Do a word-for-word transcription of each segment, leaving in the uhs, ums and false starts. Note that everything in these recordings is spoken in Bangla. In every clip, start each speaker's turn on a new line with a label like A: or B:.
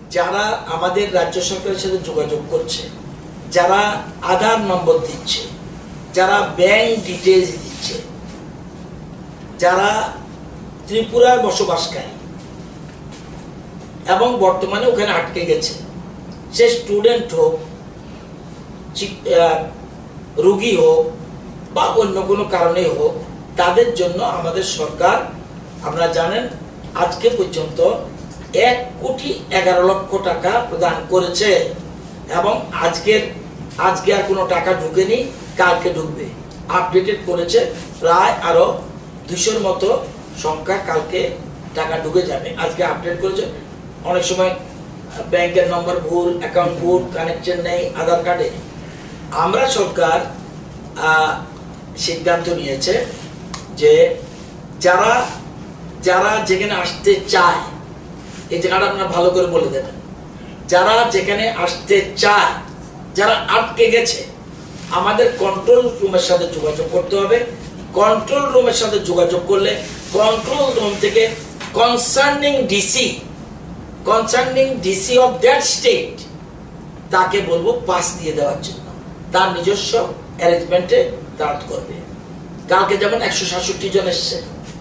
A: যারা আমাদের রাজ্য সরকারের সাথে যোগাযোগ করছে, যারা আধার নম্বর দিচ্ছে, যারা ব্যাংক ডিটেলস দিচ্ছে, যারা ত্রিপুরায় বসবাসকারী এবং বর্তমানে ওখানে আটকে গেছে, সে স্টুডেন্ট হোক, রোগী হোক বা অন্য কোনো কারণে হোক, তাদের জন্য আমাদের সরকার, আপনারা জানেন, আজকে পর্যন্ত এক কোটি এগারো লক্ষ টাকা প্রদান করেছে এবং আজকের আজকে আর কোনো টাকা ঢুকেনি, কালকে ঢুকবে। আপডেটেড করেছে, প্রায় আরো দুশোর মতো সংখ্যা কালকে টাকা ঢুকে যাবে। আজকে আপডেট করেছে। অনেক সময় ব্যাংকের নম্বর ভুল, অ্যাকাউন্ট ভুল, কানেকশন নেই আধার কার্ডে। আমরা সরকার সিদ্ধান্ত নিয়েছে যে যারা যারা যেখানে আসতে চায়, এই জায়গাটা আপনারা ভালো করে বলে দেবেন, যারা যেখানে আসতে চায়, যারা আটকে গেছে, আমাদের কন্ট্রোল রুমের সাথে যোগাযোগ করতে হবে। কন্ট্রোল রুমের সাথে যোগাযোগ করলে কন্ট্রোল রুম থেকে concerning DC concerning DC of that state তাকে বলবো পাস দিয়ে দেওয়ার জন্য, তার নিজস্ব অ্যারেঞ্জমেন্টে তারা করবে। কালকে যেমন একশো সাতষট্টি জন এসছে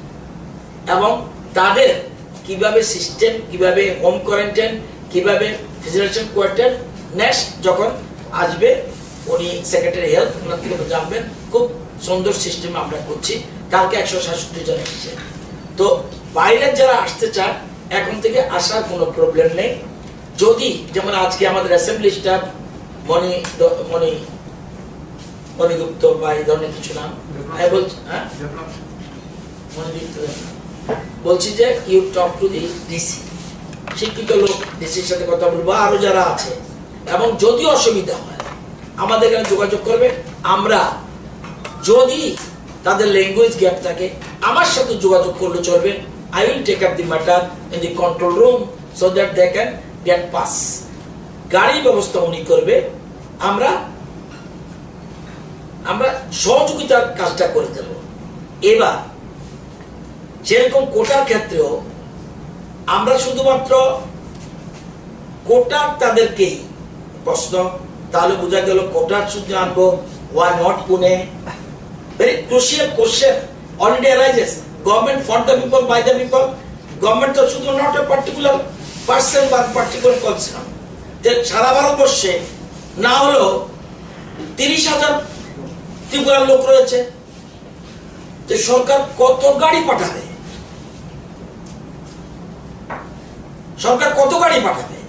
A: এবং তাদের কিভাবে সিস্টেম, কিভাবে হোম কোয়ারেন্টাইন, কিভাবে ভিজিটেশন কোয়ার্টার, নেক্সট যখন আসবে উনি সেক্রেটারি হেলথ, ওনার থেকে জানবেন। খুব সুন্দর সিস্টেম আমরা করছি। কালকে একশো সাতষট্টি জন এসছে। তো বাইরের যারা আসতে চায় এখন থেকে আসার কোনো প্রবলেম নেই। যদি যেমন আজকে আমাদের অ্যাসেম্বলি স্টাফ মণি মণি মণিগুপ্ত বা এই ধরনের কিছু নাম বলছি, হ্যাঁ মণিগুপ্ত বলছি যে you talk to the DC, শিক্ষিত লোক, ডিসির সাথে কথা বলবো, আরো যারা আছে, এবং যদি অসুবিধা হয় আমাদের এখানে যোগাযোগ করবে। আমরা যদি তাদের ল্যাঙ্গুয়েজ গ্যাপ থাকে আমার সাথে যোগাযোগ করলে চলবে। I will take up the matter in the control room so that they can get pass. গাড়ির ব্যবস্থা উনি করবে, আমরা আমরা সহযোগিতার কাজটা করে দেব। এবার যেরকম কোটার ক্ষেত্রেও আমরা শুধুমাত্র কোটার তাদেরকেই প্রশ্ন, তাহলে বোঝা গেল কোটার শুধু আনবো, why not Pune? Very crucial question already arises. Government for the people, by the people. Government তো শুধু not a particular person but particular concern. যে সারা ভারতবর্ষে না হলো তিরিশ হাজার ত্রিপুরার লোক রয়েছে, যে সরকার কত গাড়ি পাঠাবে, সরকার কত গাড়ি পাঠাবে?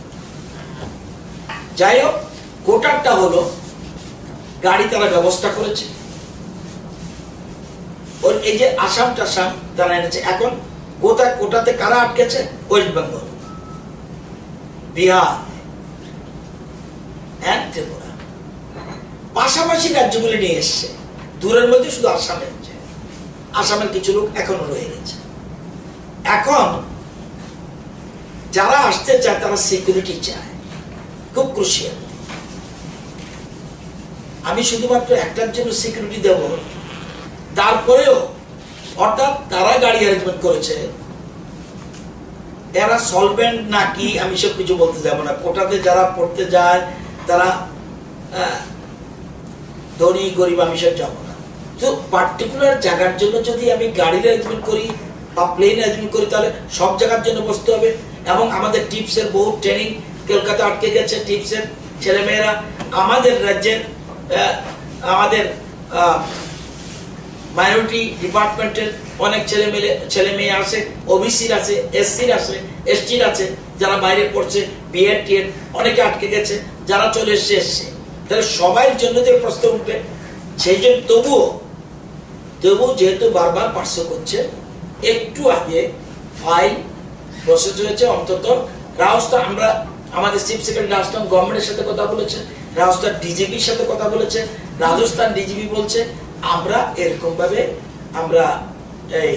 A: যাই হোক, কোটারটা হলো গাড়ি তারা ব্যবস্থা করেছে। ওর এই যে আসাম টাসাম তারা এনেছে, এখন কোটা কোটাতে কারা আটকেছে? West Bengal, Bihar and Tripura, পাশাপাশি রাজ্যগুলি নিয়ে এসছে। দূরের মধ্যে শুধু আসামে, আসামের কিছু লোক এখনো রয়ে গেছে। এখন যারা আসতে চায় তারা সিকিউরিটি চায়, খুব ক্রুশিয়াল। আমি শুধুমাত্র একটার জন্য সিকিউরিটি দেব, তারপরেও অর্থাৎ তারা গাড়ি অ্যারেঞ্জমেন্ট করেছে, এরা সলভেন্ট নাকি আমি সব কিছু বলতে যাব না। কোটাতে যারা পড়তে যায় তারা ধনী গরিব আমি সব যাবো না। তো পার্টিকুলার জায়গার জন্য যদি আমি গাড়ির অ্যারেঞ্জমেন্ট করি বা প্লেন অ্যারেঞ্জমেন্ট করি, তাহলে সব জায়গার জন্য বসতে হবে। এবং আমাদের টিপসের বহু ট্রেনিং কলকাতা আটকে গেছে, টিপসের ছেলেমেয়েরা। আমাদের রাজ্যের আমাদের মাইনরিটি ডিপার্টমেন্টের অনেক ছেলে মেয়ে ছেলে মেয়ে আছে, ওবিসির আছে, এসসির আছে, এসটির আছে, যারা বাইরে পড়ছে, বিএড টিএড অনেকে আটকে গেছে, যারা চলে এসছে এসছে তাহলে সবার জন্য যে প্রশ্ন উঠবে, সেই জন্য তবুও তবুও যেহেতু বারবার পার্শ্ব করছে, একটু আগে ফাইল প্রসেস হয়েছে। অন্তত রাজস্থান, আমরা আমাদের চিফ সেক্রেটারি রাজস্থান গভর্নমেন্টের সাথে কথা বলেছে, রাজস্থান ডিজিপির সাথে কথা বলেছে, রাজস্থান ডিজিপি বলছে আমরা এরকম ভাবে আমরা এই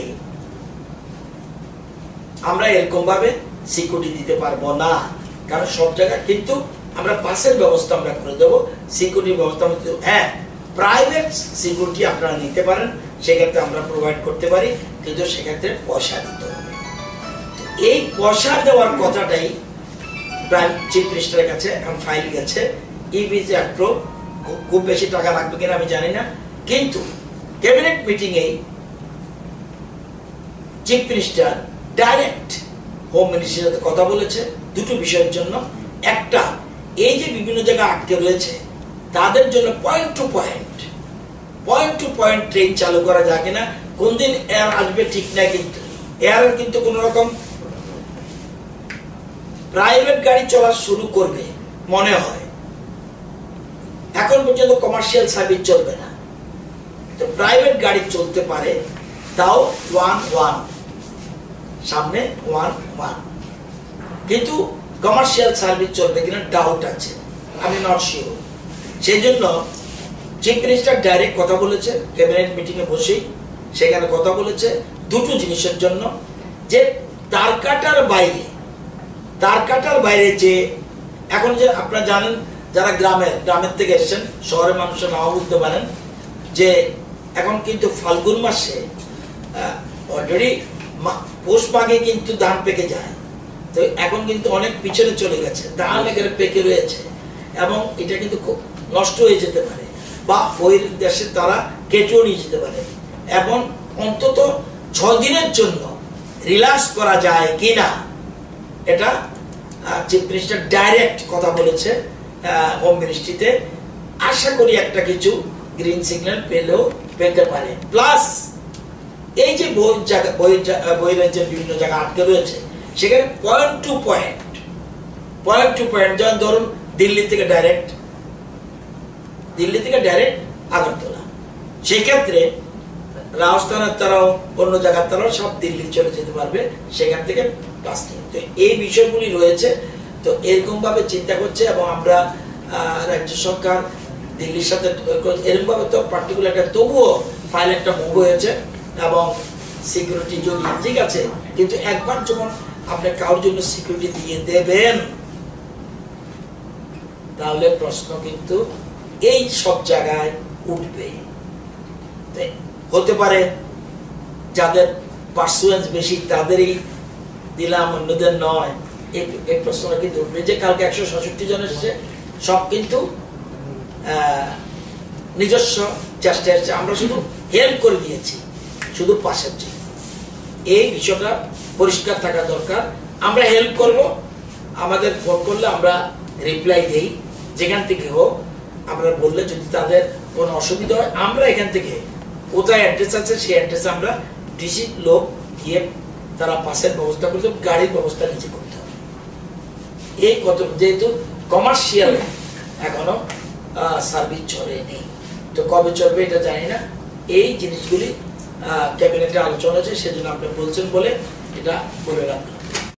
A: আমরা এরকম ভাবে সিকিউরিটি দিতে পারবো না, কারণ সব জায়গায় কিন্তু আমরা পাসের ব্যবস্থা আমরা করে দেবো, সিকিউরিটি ব্যবস্থা। হ্যাঁ, প্রাইভেট সিকিউরিটি আপনারা নিতে পারেন, সেক্ষেত্রে আমরা প্রোভাইড করতে পারি, কিন্তু সেক্ষেত্রে পয়সা দিতে হবে। এই পয়সা দেওয়ার কথাটাই প্রাইম চিফ মিনিস্টারের কাছে এখন ফাইল গেছে, ই ভিসা অ্যাপ্রুভ। খুব বেশি টাকা লাগবে কিনা আমি জানি না, কিন্তু ক্যাবিনেট মিটিং এ চিফ মিনিস্টার ডাইরেক্ট হোম মিনিস্ট্রির সাথে কথা বলেছে দুটো বিষয়ের জন্য। একটা, এই যে বিভিন্ন জায়গায় আটকে রয়েছে তাদের জন্য point to point point to point train চালু করা যায় কিনা, কোন দিন এয়ার আসবে ঠিক নাই, কিন্তু এয়ারের কিন্তু কোন রকম প্রাইভেট গাড়ি চলা শুরু করবে মনে হয়। এখন পর্যন্ত কমার্শিয়াল সার্ভিস চলবে না, তো প্রাইভেট গাড়ি চলতে পারে, তাও ওয়ান ওয়ান সামনে ওয়ান ওয়ান, কিন্তু কমার্শিয়াল সার্ভিস চলবে কিনা ডাউট আছে, আমি নট শিওর। সেই জন্য চিফ মিনিস্টার ডাইরেক্ট কথা বলেছে ক্যাবিনেট মিটিং এ বসেই, সেখানে কথা বলেছে দুটো জিনিসের জন্য, যে তার কাটার বাইরে তার কাটার বাইরে যে এখন যে আপনারা জানেন যারা গ্রামের গ্রামের থেকে এসেছেন, শহরের মানুষের নাও বুঝতে পারেন যে এখন কিন্তু ফাল্গুন মাসে অলরেডি পৌষ মাঘে কিন্তু ধান পেকে যায়, তো এখন কিন্তু অনেক পিছনে চলে গেছে, ধান এখানে পেকে রয়েছে এবং এটা কিন্তু খুব নষ্ট হয়ে যেতে পারে, বা ওই দেশে তারা কেটেও নিয়ে যেতে পারে। এবং অন্তত ছ দিনের জন্য রিল্যাক্স করা যায় কিনা, এটা চিফ মিনিস্টার ডাইরেক্ট কথা বলেছে হোম মিনিস্ট্রিতে। আশা করি একটা কিছু গ্রিন সিগন্যাল পেলেও পেতে পারে। প্লাস এই যে বহিরাজ্যের বিভিন্ন জায়গা আটকে রয়েছে, সেখানে point to point point to point যেমন ধরুন দিল্লি থেকে ডাইরেক্ট দিল্লি থেকে ডাইরেক্ট আগরতলা, সেক্ষেত্রে রাজস্থানের তারাও অন্য জায়গার তারাও সব দিল্লি চলে যেতে পারবে সেখান থেকে বাস নিয়ে। তো এই বিষয়গুলি রয়েছে, তো এরকম ভাবে চিন্তা করছে এবং আমরা রাজ্য সরকার দিল্লির সাথে এরকম ভাবে তো পার্টিকুলার একটা তবুও ফাইল একটা মুভ হয়েছে এবং সিকিউরিটি যদি ঠিক আছে, কিন্তু একবার যখন আপনি কারোর জন্য সিকিউরিটি দিয়ে দেবেন তাহলে প্রশ্ন কিন্তু এই সব জায়গায় উঠবে। হতে পারে যাদের পার্সুয়েন্স বেশি তাদেরই দিলাম, অন্যদের নয়, এই প্রশ্নটা কিন্তু উঠবে। যে কালকে একশো সাতষট্টি জন এসেছে, সব কিন্তু নিজস্ব চেষ্টা এসেছে, আমরা শুধু হেল্প করে দিয়েছি, শুধু পাশের জন্য। এই বিষয়টা পরিষ্কার থাকা দরকার। আমরা হেল্প করব, আমাদের ফোন করলে আমরা রিপ্লাই দেই, যেখান থেকে হোক। আমরা বললে যদি তাদের কোনো অসুবিধা হয়, আমরা এখান থেকে কোথায় অ্যাড্রেস আছে সেই অ্যাড্রেসে আমরা ডিসি লোক গিয়ে তারা পাসের ব্যবস্থা করতে, গাড়ির ব্যবস্থা নিজে করতে হবে। এই কত, যেহেতু কমার্শিয়াল এখনো সার্ভিস চলে নেই, তো কবে চলবে এটা জানি না। এই জিনিসগুলি ক্যাবিনেটে আলোচনা হয়েছে, সেজন্য আপনি বলছেন বলে এটা বলে রাখলাম।